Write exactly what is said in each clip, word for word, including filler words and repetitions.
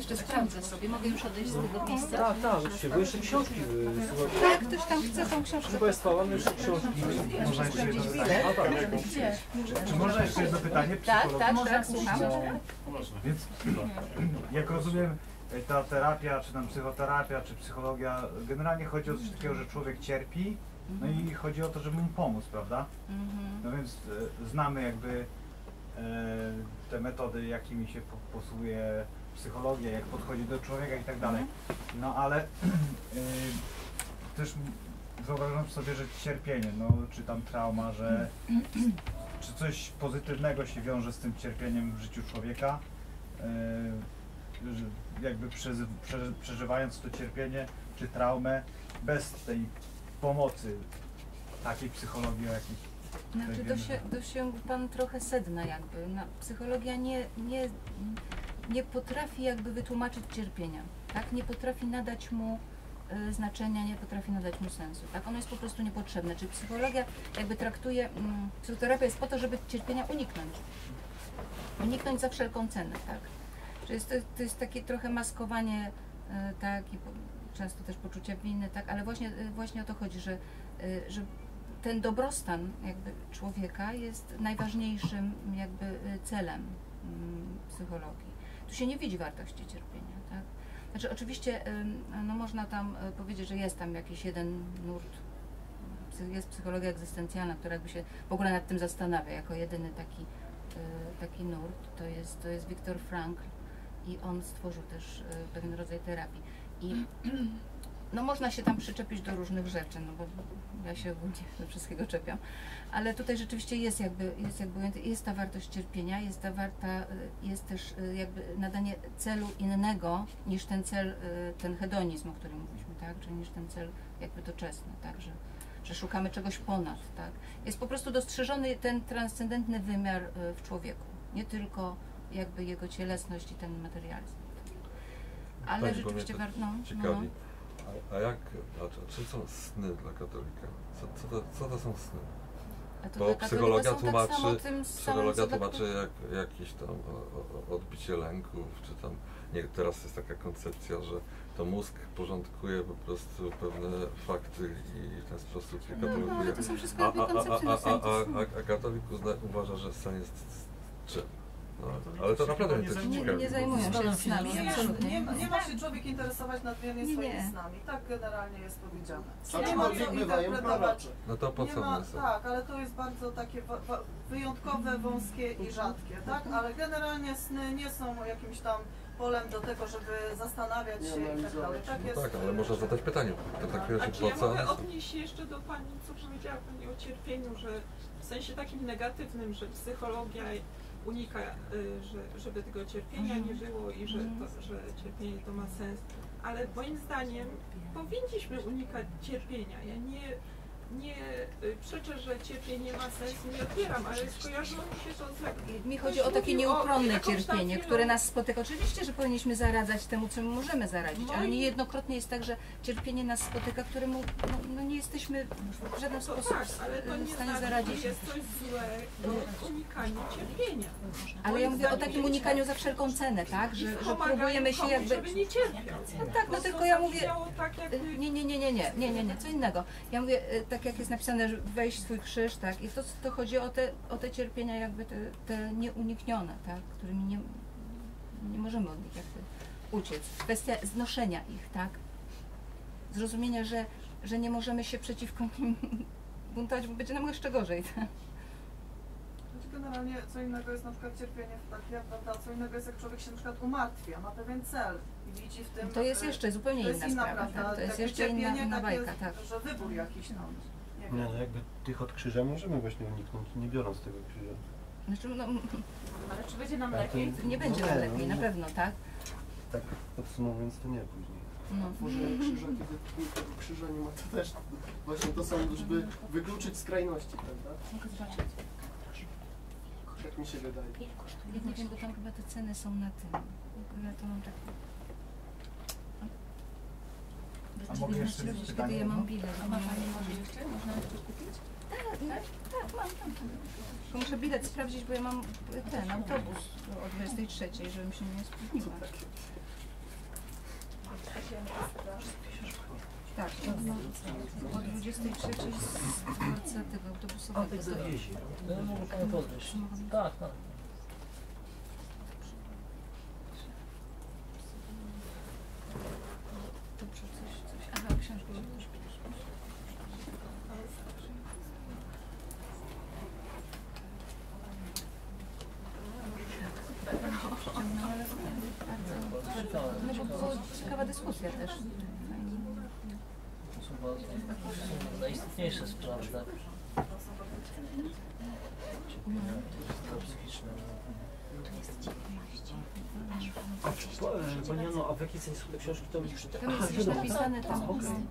jeszcze sprawdzę sobie, mogę już odejść z tego miejsca. Tak, tak, oczywiście, bo jeszcze książki. Tak, ktoś tam chce tą książkę. Proszę Państwa, mamy jeszcze książki. Można jeszcze jedno pytanie? A, tak. Gdzie? Czy można jeszcze jedno pytanie? Tak, tak, tak, słucham. Więc jak rozumiem, ta terapia, czy tam psychoterapia, czy psychologia, generalnie chodzi o coś takiego, że człowiek cierpi, no i chodzi o to, żeby mu pomóc, prawda? No więc e, znamy jakby e, te metody, jakimi się po, posługuje psychologia, jak podchodzi do człowieka i tak dalej. No ale e, też wyobrażam sobie, że cierpienie, no czy tam trauma, że czy coś pozytywnego się wiąże z tym cierpieniem w życiu człowieka, e, że jakby przezy, prze, przeżywając to cierpienie czy traumę bez tej pomocy takiej psychologii, o jakiej Znaczy dosi dosięgł Pan trochę sedna jakby. No, psychologia nie, nie, nie potrafi jakby wytłumaczyć cierpienia, tak? Nie potrafi nadać mu y, znaczenia, nie potrafi nadać mu sensu, tak? Ono jest po prostu niepotrzebne. Czyli psychologia jakby traktuje, mm, psychoterapia jest po to, żeby cierpienia uniknąć. Uniknąć za wszelką cenę, tak? Czyli jest to, to jest takie trochę maskowanie, y, tak? I po, często też poczucia winy, tak? Ale właśnie, y, właśnie o to chodzi, że, y, że ten dobrostan jakby człowieka jest najważniejszym jakby celem psychologii. Tu się nie widzi wartości cierpienia, tak? Znaczy oczywiście no można tam powiedzieć, że jest tam jakiś jeden nurt, jest psychologia egzystencjalna, która jakby się w ogóle nad tym zastanawia, jako jedyny taki, taki nurt, to jest, to jest Viktor Frankl i on stworzył też pewien rodzaj terapii. I no można się tam przyczepić do różnych rzeczy, no bo ja się ogólnie do wszystkiego czepiam, ale tutaj rzeczywiście jest jakby, jest jakby, jest ta wartość cierpienia, jest ta warta, jest też jakby nadanie celu innego niż ten cel, ten hedonizm, o którym mówiliśmy, tak, czyli niż ten cel jakby doczesny, tak, że, że szukamy czegoś ponad, tak. Jest po prostu dostrzeżony ten transcendentny wymiar w człowieku, nie tylko jakby jego cielesność i ten materializm. Ale Pani rzeczywiście warto, no, ciekawi. no. A, a jak, a czy są sny dla katolika? Co, co, to, co to są sny? Bo psychologia tłumaczy, tak tym psychologia tłumaczy jak, jakieś tam o, o, odbicie lęków, czy tam, nie, teraz jest taka koncepcja, że to mózg porządkuje po prostu pewne fakty i w ten sposób je kategoryzuje. No, no, to są wszystko a, jakby koncepcje a, a, a, a, a katolik uzna, uważa, że sen jest czym? No, ale to naprawdę mnie też nie, ciekawi. nie zajmują się snami, absolutnie. Nie, nie, nie ma się człowiek interesować nadmiernie nie, swoimi nie. snami. Tak generalnie jest powiedziane. Nie ma co interpretować. No to po nie co ma, one są? tak, ale to jest bardzo takie wa, wa, wyjątkowe, wąskie i rzadkie, tak? Ale generalnie sny nie są jakimś tam polem do tego, żeby zastanawiać się i tak dalej. Tak, no jest, tak, ale można zadać pytanie. To tak A razie czy po ja co? mogę odnieść się jeszcze do Pani, co powiedziała Pani o cierpieniu, że w sensie takim negatywnym, że psychologia unika, że, żeby tego cierpienia nie było i że, to, że cierpienie to ma sens, ale moim zdaniem powinniśmy unikać cierpienia. Ja nie, nie przeczę, że cierpienie ma sens, nie odbieram, ale skojarzyło mi się to z... Jak mi chodzi o takie nieuchronne cierpienie, które nas spotyka. Oczywiście, że powinniśmy zaradzać temu, czemu możemy zaradzić, ale niejednokrotnie jest tak, że cierpienie nas spotyka, któremu no, no nie jesteśmy w żaden sposób tak, ale to w nie stanie znaczy, zaradzić. że jest coś złego w unikaniu cierpienia. Ale ja mówię o takim unikaniu za wszelką cenę, tak? Że, że próbujemy się jakby... żeby nie cierpiał. No tak, no tylko ja mówię... Tak jakby... Nie, nie, nie, nie, nie, nie, nie, nie, co innego. Ja mówię, tak jak jest napisane, że weź swój krzyż, tak? I to, to chodzi o te, o te cierpienia jakby te, te nieuniknione, tak? Którymi nie, nie możemy od nich jakby uciec. Kwestia znoszenia ich, tak? Zrozumienia, że, że nie możemy się przeciwko nim buntować, bo będzie nam jeszcze gorzej, tak? Generalnie co innego jest na przykład cierpienie w takie, prawda? Co innego jest jak człowiek się na przykład umartwia, ma pewien cel i widzi w tym... To jest jeszcze zupełnie inna, inna sprawa, prawda? Tak? To jest jeszcze inna, inna bajka, tak. Że wybór jakiś tam. Nie, nie, no jakby tych od krzyża możemy właśnie uniknąć, nie biorąc tego krzyża. Znaczy, no, ale czy będzie nam lepiej? Nie będzie nam lepiej, na pewno, tak? Tak podsumowując, to nie później. No. Tworzenie krzyża, kiedy tego krzyża nie ma, to też właśnie to samo, żeby wykluczyć skrajności, prawda? Mogę zobaczyć. Tak mi się wydaje. Ja nie wiem, bo tam chyba te ceny są na tym. Ja to mam tak... A mogę jeszcze kiedy pytanie? ja mam bilet. A ma Pani może jeszcze? Można jeszcze kupić? Tak, tak, tak, mam tam. Tylko muszę bilet sprawdzić, bo ja mam ten autobus o dwudziestej trzeciej, żebym się nie spóźniła. Tak, no, o dwudziestej trzeciej z dworca tego autobusowego. No, mogę Panią podejść. Tak, tak. Dobrze, coś, coś. Aha, książkę też no bo była ciekawa dyskusja też. To są bardzo najistotniejsze sprawy, tak? Cierpienia psychiczne. Pani Jano, a w jaki sposób te książki to już... Tam jest coś napisane tam.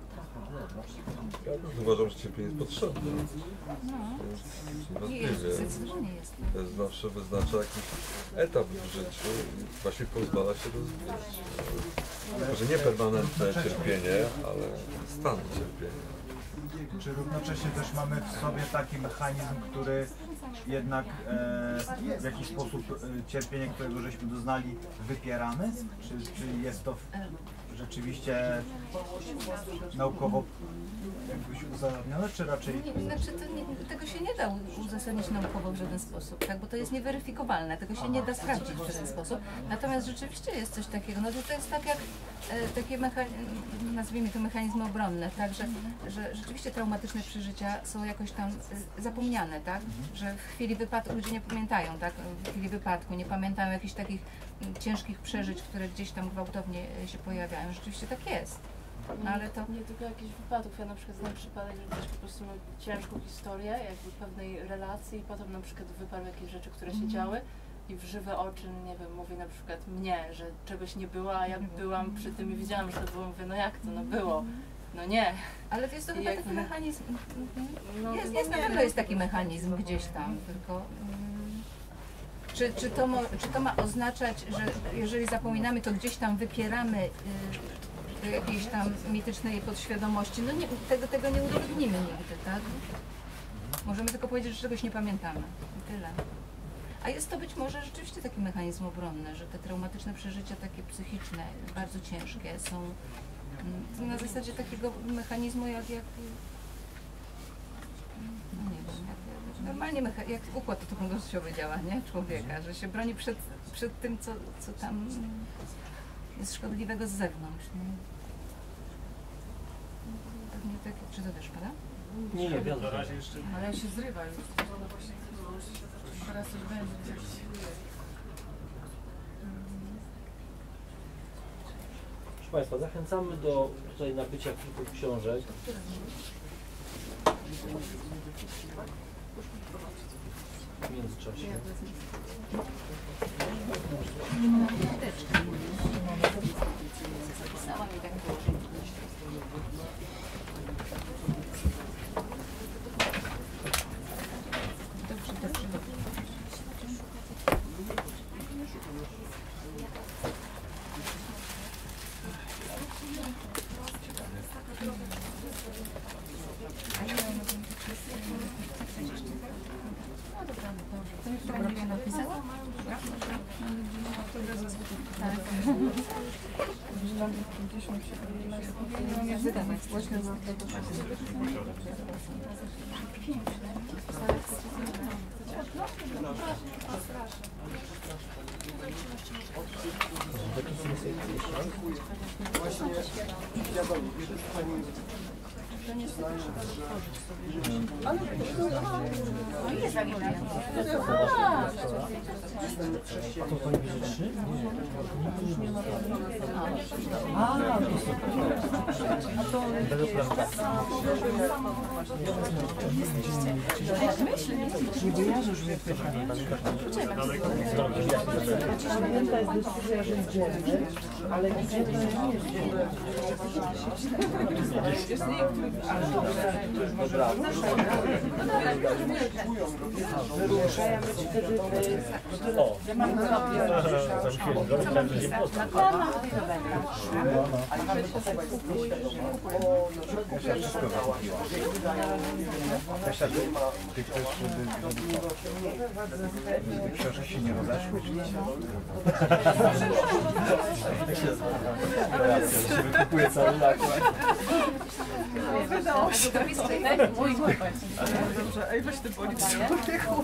Ja uważam, że cierpienie jest potrzebne. No. Więc Jest, niewątpliwie zdecydowanie jest. to jest zawsze wyznacza jakiś etap w życiu i właśnie pozwala się rozwijać. Może nie permanentne cierpienie, ale stan cierpienia. Czy równocześnie też mamy w sobie taki mechanizm, który jednak e, w jakiś sposób e, cierpienie, którego żeśmy doznali, wypieramy? Czy, czy jest to w, rzeczywiście naukowo jakbyś uzasadnione, czy raczej... Nie, znaczy to nie, tego się nie da uzasadnić naukowo w żaden sposób, tak? Bo to jest nieweryfikowalne, tego się nie da sprawdzić w żaden sposób. Natomiast rzeczywiście jest coś takiego, no to, to jest tak jak e, takie mechanizmy, nazwijmy to mechanizmy obronne, tak? Że, że rzeczywiście traumatyczne przeżycia są jakoś tam e, zapomniane, tak? Że w chwili wypadku ludzie nie pamiętają, tak? W chwili wypadku nie pamiętają jakichś takich m, ciężkich przeżyć, które gdzieś tam gwałtownie e, się pojawiają. Rzeczywiście tak jest. No, ale to... Nie tylko jakichś wypadków. Ja na przykład znam przypadek, że ktoś po prostu miał ciężką historię, jakby pewnej relacji i potem na przykład wyparł jakieś rzeczy, które się działy i w żywe oczy, nie wiem, mówi na przykład mnie, że czegoś nie było, a ja byłam przy tym i widziałam, że to było, mówię, no jak to, no było, no nie. Ale to jest to chyba jakby... taki mechanizm, no, jest, jest, na pewno jest taki mechanizm gdzieś tam, tylko... Mm, czy, czy, to mo, czy to ma oznaczać, że jeżeli zapominamy, to gdzieś tam wypieramy y, do jakiejś tam mitycznej podświadomości? No nie, tego, tego nie udowodnimy nigdy, tak? Możemy tylko powiedzieć, że czegoś nie pamiętamy i tyle. A jest to być może rzeczywiście taki mechanizm obronny, że te traumatyczne przeżycia takie psychiczne, bardzo ciężkie są mm, na zasadzie takiego mechanizmu jak, jak no nie wiem, jak, jak normalnie mecha- jak układ autonomiczny działa, nie? Człowieka, że się broni przed, przed tym, co, co tam jest szkodliwego z zewnątrz. Nie? Pewnie tak, czy to też pada? Nie, nie, wiadomo. Ale się zrywa już. Teraz coś będzie. Proszę Państwa, zachęcamy do tutaj nabycia kilku książek. W międzyczasie. Zapisałam i tak dobrze, dobrze, dobrze. No dobra, dobrze. To już Pani napisała? Dobra, dobra. To od razu złotówkę. Tak. Nie mam jak wydawać. Właśnie za to. Właśnie, wiadomo, jeżeli Pani To nie jest znają, że... ale no jest Biblia. A to Pani bierze trzy? Nie. A, to super. A to... Będę nie wyjarzę już mnie pytanie. Pamiętaj, jest dyskusja, że idziemy, ale idziemy nie idziemy. Dobra. O, Kasia wszystko zakupiła. Kasia, ty, ty chcesz, żeby, żeby książki się nie rozeszły? się wykupuje cały nakład. Wydało się. Dobrze, ej, weź ty boli człowieku.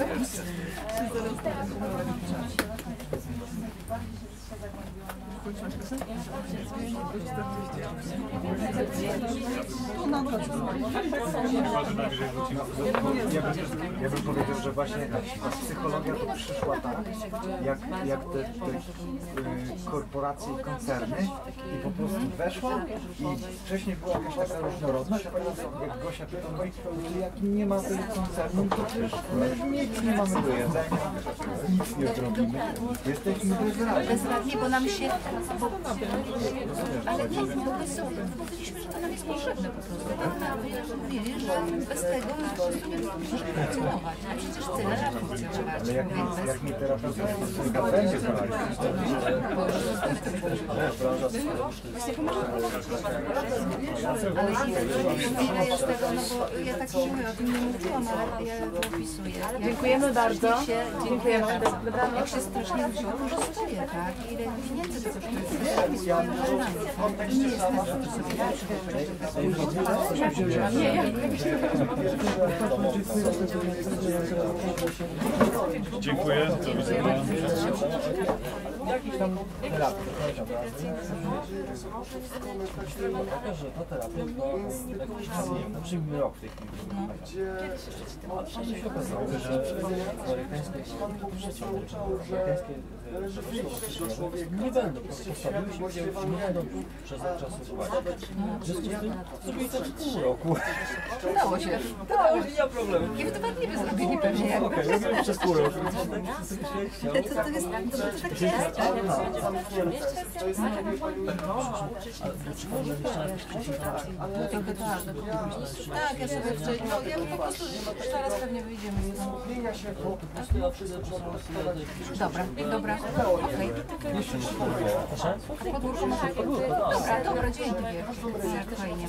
Ja bym powiedział, że właśnie ta psychologia to przyszła tak, jak, jak te, te y, korporacje i koncerny i po prostu weszła i wcześniej była jakaś taka różnorodność, a teraz jak Gosia pyta, mówi, że jak nie ma tego koncernu, to przecież nic nie mamy do jedzenia, nic nie zrobimy. Jesteśmy bezradni. Bezradni, bo nam się... Bo, ale nie, bo my sobie powiedzieliśmy, że to nam jest potrzebne po prostu. Tak naprawdę mówili, że bez tego po prostu nie możemy funkcjonować. A przecież tyle lat funkcjonować. Ale jak, jak mi terapeuta to będzie znaleźć. Ale ile jest tego, no bo ja tak nie mówię, o tym nie mówiłam, ale ja to opisuję. Dziękujemy bardzo. Dziękujemy. Jak się strasznie wziął, że stoję, tak? Ile pieniędzy to kosztuje. Nie jest tak, żeby sobie Nie, ja. Dziękuję. Do widzenia. Jakiś tam terapia. Że to terapia, no przyjmijmy rok w tej chwili. A się okazało, że amerykańskie nie będą, postawiły się, że nie będą przez czas używać. W związku z tym zrobili to w pół roku. Udało się. Udało się, nie ma problemu. I w dwa dni by zrobili pewnie. Jak Okej, robimy przez pół roku. to, to jest, to, to tak jest. Tak, ja sobie wczoraj, no ja po prostu zaraz pewnie wyjdziemy z domu. Dobra, dobra, okej. Podwórko może... Dobra, dobra, dzięki wielkie. Fajnie.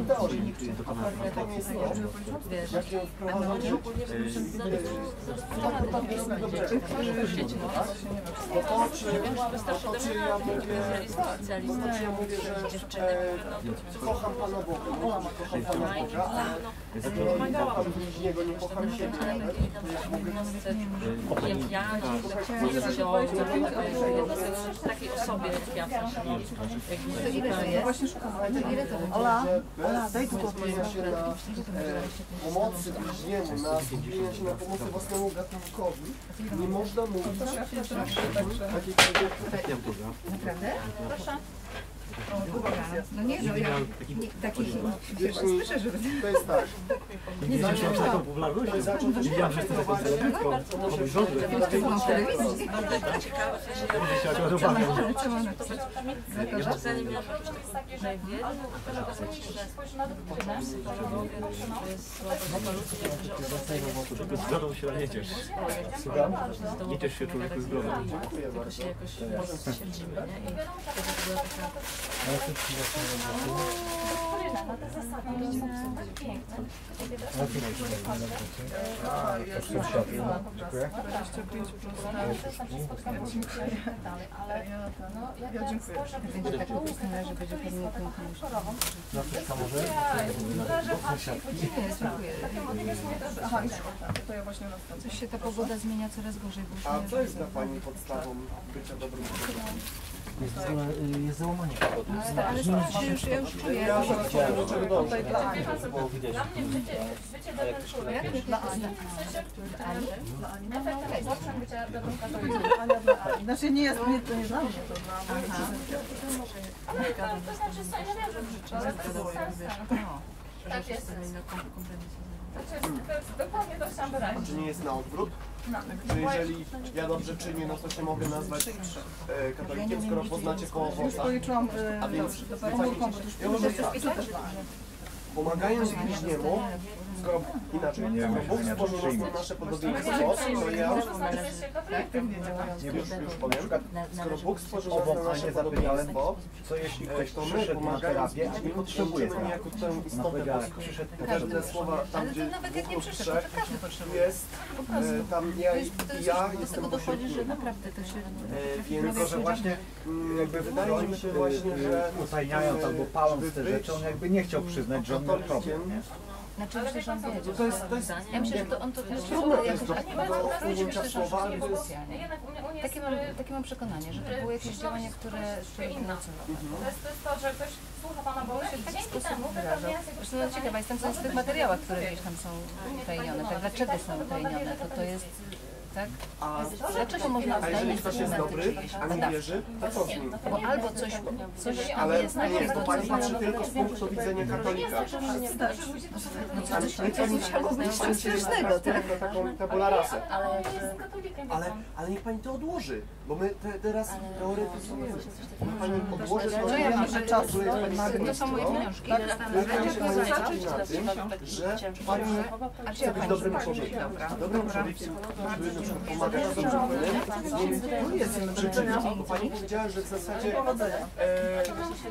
To czy, to czy ja mówię, to czy ja mówię, że e, kocham Pana Boga, kocham, kocham Pana Boga, ale kocham bliźniego, nie kocham siebie nawet. Jak ja nie wziąłem takiej osobie, jak ja To ile to jest? Właśnie szukam. To ile to będzie? Ola, Ola, daj tu skupienia się na e, pomocy bliźniemu, na skupienia się na pomocy własnemu gatunkowi. Nie można mówić takiej kobiety. naprawdę? Proszę. No nie, no ja nie, takich pierwszy słyszę, żeby... To jest tak. Nie wiem, że taką popularność. Widziałem, że jesteś taką celebrytką. To mam w telewizji. Zdrową się nie ciesz. Słucham? Nie ciesz się człowieku zdrowym. jakoś jakoś siedzimy, nie? I to była taka... Ale to ci właśnie Ja dziękuję. Będzie tak opisane, że będzie pewnie pięknie. na wszystko może? Nie, dziękuję. Aha, już to ja właśnie następnie. Coś się ta pogoda zmienia coraz gorzej. Bo A co jest dla Pani podstawą bycia dobrym człowiekiem? Jest, za- jest załamanie pogody. Ale, ale to już, ja już czuję. Ja się chciałem, dlaczego dobrze? Bo widać, Dla mnie bycie, bycie dobrym człowiekiem, Jak dla Ani? efektem bycia dobrym katolikiem. Znaczy nie jest, nie, to nie dla mnie, to dla mnie. Ale to, to znaczy, są, ja wiem, że ale to jest sensem. Tak jest. To jest, to jest dokładnie to chciałam wyrazić. Czy nie jest na odwrót? No. Że jeżeli ja dobrze czynię, no to się mogę nazwać e, katolikiem, skoro poznacie po Już owocach. policzyłam, A więc dobrze, to pewnie komplet. Już ja może to też dla mnie. pomagając bliźniemu, skoro inaczej, skoro Bóg stworzył nas na nasze podobieństwo, to ja już, już powiem, skoro Bóg stworzył nas na nasze podobieństwo, co jeśli ktoś to my przyszedł na pomagając terapię, a nie potrzebuje niejako terapii. tę istotę, bo Przyszedł każde słowa tam, Ale gdzie to nawet jak nie dwóch lub przyszedł, to trzech każdy potrzebuje. jest, Po prostu. e, tam ja To i jest, to jest, ja do jestem tego dochodzi, że pośrodku. naprawdę to się... E, Tylko, Więc że właśnie jakby wydaje mi się właśnie, że utajniając albo paląc te rzeczy, on jakby nie chciał przyznać, że on miał problem, nie? Znaczy myślę, że on wiedział. to jest, to jest, Ja myślę, że to on to też trudno jest do, jakoś... do ujęcia Myślę, że słowa, ale to jest specjalnie. Jednak u mnie, u mnie Takie jest, mam, y, takie mam przekonanie, że to było jakieś działanie, które... troszkę inna. To jest, to jest to, że ktoś słucha Pana Boga i tak dzięki temu wypełnia jakieś Zresztą no, ciekawa jestem, co jest w tych materiałach, które gdzieś tam są utajnione. Tak, dlaczego są utajnione? To to jest... Tak? A, Dlaczego można a jeżeli utajnić ktoś jest dokumenty dobry, czyjeś? a nie wierzy, to co z nim? Bo albo coś, coś tam Ale jest nie, takiego, to co... pani patrzy tylko z punktu widzenia katolika. No co, coś Ale pani musiało być coś strasznego, tak? na taką tabula rasę. Ale jestem katolikiem, wie Ale, pan. ale niech pani to odłoży, bo my te, teraz teoretyzujemy. Niech pani odłoży No to, ja mam, że czas, które jest pani to są moje pieniążki. tak, wydaje się pani zacząć na tym, że pani chce być dobrym człowiekiem. Dobrym człowiekiem, który na przykład pomaga dobrym nie jest przyczyną, bo pani powiedziała, że w zasadzie e,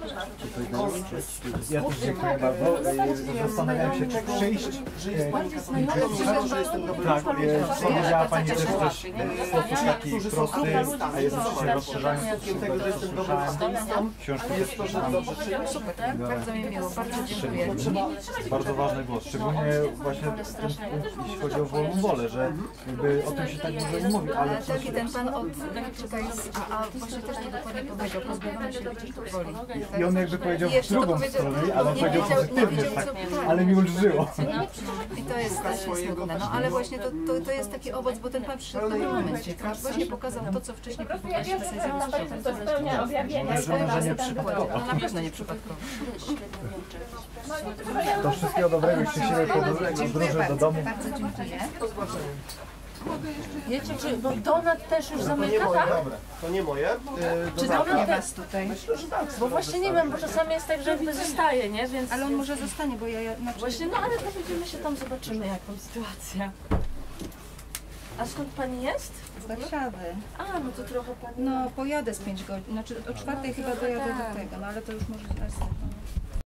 Ja też dziękuję bardzo. E, Zastanawiałem się, czy przyjść. że jest pani katolikiem, że jestem dobrym Tak, człowiekiem. e, powiedziała Pani też coś w sposób taki prosty, a jednocześnie rozszerzający Skutkiem tego, że jestem dobrym ateistą, książki. jest to, że dobrze czynię. Super, bardzo mi miło, bardzo dziękuję. Bardzo ważny głos, szczególnie właśnie ten, jeśli chodzi o wolną wolę, że jakby o tym się tak dużo nie mówi, ale Tak i ten pan od czekaj, a, a właśnie też to dokładnie powiedział, pozbywamy się przeciwko woli. i on jakby powiedział w Jeszcze to drugą powiedział- stronę, ale on nie powiedział wiedział- nie pozytywnie, wiedział, tak, co- ale mi ulżyło. I to jest też smutne, no ale właśnie to, to, to jest taki owoc, bo ten pan przyszedł w dobrym momencie, tak? Właśnie pokazał to, co wcześniej Po prostu ja powiedzieliśmy wierzę, sobie że na pewno to spełnia objawienie. Wierzymy, że nie przypadkowo. No na pewno nie przypadkowo. Do wszystkiego dobrego i szczęśliwej podróży do domu. Bardzo dziękuję. Wiecie, czy, bo donat też już To nie zamyka, moje, tak? to nie moje. E, Czy do donat też? Was tutaj. Bo właśnie nie wiem, bo czasami jest tak, że jakby zostaje, nie? Więc... Ale on może zostanie, bo ja... Znaczy, Właśnie, no ale dowiedzimy się tam, zobaczymy jaką sytuację. A skąd pani jest? z Warszawy. A, no to trochę pani... No pojadę z pięć godzin, znaczy o czwartej chyba dojadę do tego, no ale to już może...